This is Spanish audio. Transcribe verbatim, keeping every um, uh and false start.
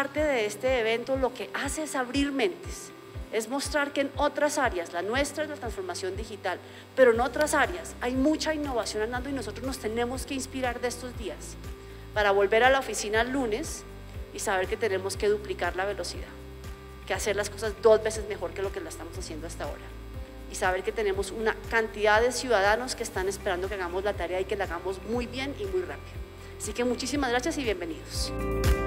parte de este evento lo que hace es abrir mentes, es mostrar que en otras áreas, la nuestra es la transformación digital, pero en otras áreas hay mucha innovación andando y nosotros nos tenemos que inspirar de estos días para volver a la oficina el lunes y saber que tenemos que duplicar la velocidad, que hacer las cosas dos veces mejor que lo que la estamos haciendo hasta ahora, y saber que tenemos una cantidad de ciudadanos que están esperando que hagamos la tarea y que la hagamos muy bien y muy rápido. Así que muchísimas gracias y bienvenidos.